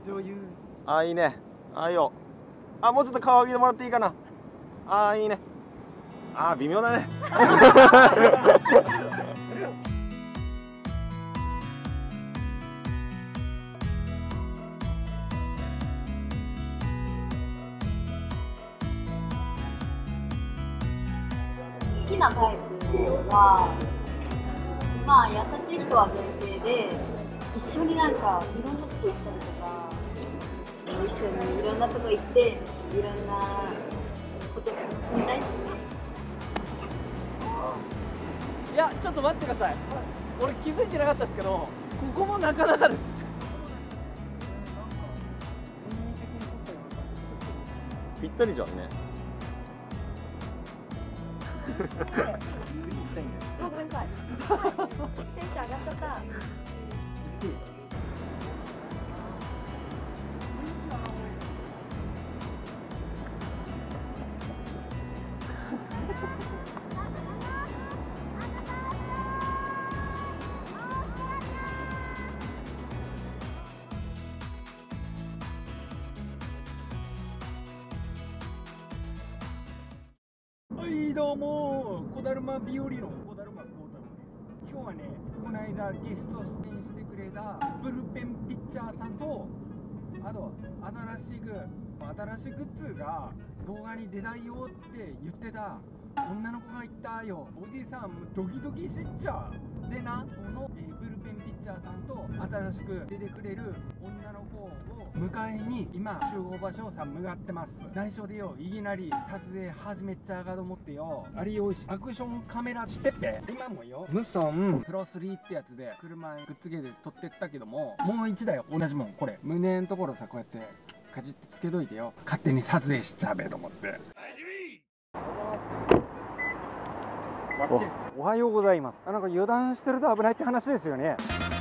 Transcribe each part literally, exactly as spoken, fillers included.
女優。 あーいいね。あーいいよ。あ、もうちょっと顔上げてもらっていいかな。あーいいね。あー微妙だね。 好きなタイプは、まあ優しい人は限定で、一緒になんかいろんなとこ行ったりとか、一緒にいろんなとこ行って、いろんなこと楽しみたい。 いや、ちょっと待ってください。俺気づいてなかったですけど、ここもなかなかです。 ぴったりじゃんね。 次行きたいんだよ。 ごめんなさい。テンション上がっちゃった。 はいどうも、小だるま日和の小だるまこうたろうです。今日はね、この間ゲスト出演してくれたブルペンピッチャーさんと、あと新しく新しいグッズが動画に出たいよって言ってた女の子がいたよ。おじさんもドキドキしちゃう。でな、この、えー、ブルペンピッチャーさんと新しく出てくれる女の子を迎えに今集合場所さ向かってます。内緒でよ、いきなり撮影始めちゃうかと思ってよ。あれ用意しアクションカメラしてっぺ。今もよ、ムソンプロスリーってやつで車にくっつけて撮ってったけども、もう一台同じもん。これ胸のところさ、こうやってカチッてつけといてよ。勝手に撮影しちゃうべと思って。お, おはようございます。あ、なんか油断してると危ないって話ですよね。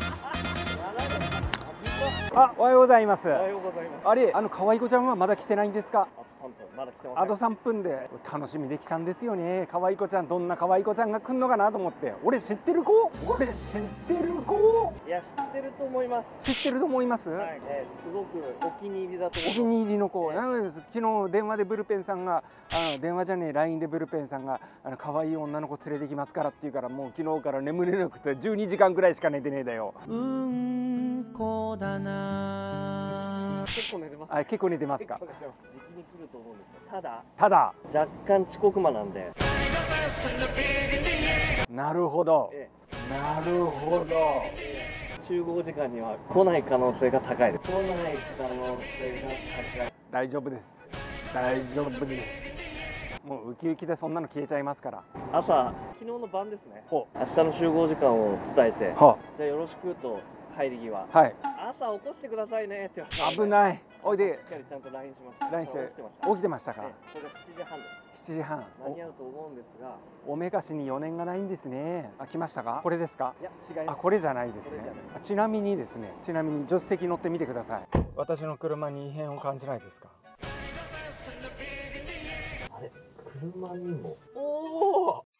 あ、おはようございます。おはようございます。あれ、あの可愛い子ちゃんはまだ来てないんですか？ あとさんぷん、まだ来てません。 あとさんぷんで楽しみできたんですよね。可愛い子ちゃん、どんな可愛い子ちゃんが来るのかなと思って。俺知ってる子？俺知ってる子？ いや、知ってると思います。 知ってると思います？ はい、えー、すごくお気に入りだと思います。 お気に入りの子。なので昨日電話でブルペンさんが、あの電話じゃねえ ライン でブルペンさんがあの可愛い女の子連れてきますからって言うから、もう昨日から眠れなくてじゅうにじかんぐらいしか寝てねえだよ。うんこだな。 結構寝てます、 あ、結構寝てますか？ 時期に来ると思うんですよ。ただただ若干遅刻魔なんで。 なるほど、 ええなるほど。 集合時間には来ない可能性が高いです。来ない可能性が高い。 大丈夫です。大丈夫です。もうウキウキでそんなの消えちゃいますから。 朝、昨日の晩ですね。 ほ明日の集合時間を伝えて、 はじゃあよろしくと帰り際、 はい。 朝起こしてくださいねって言われて、 危ない。おいしでっかりちゃんと ライン しました。 ラインして起きてました。 起きてましたか？ ええ、これがしちじはんです。 しちじはん。 間に合うと思うんですが、 おめかしに余念がないんですね。あ、来ましたか？これですか？ いや違います。 あ、これじゃないですねこれじゃない。 あ、ちなみにですね、ちなみに助手席乗ってみてください。私の車に異変を感じないですか？ あれ、車にも。 おお。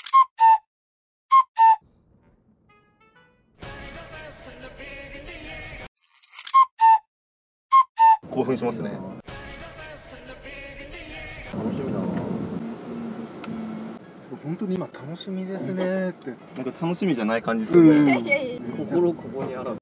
興奮しますね。 楽しみだな。 本当に今楽しみですねって。 なんか楽しみじゃない感じですよね。 心ここにあらず。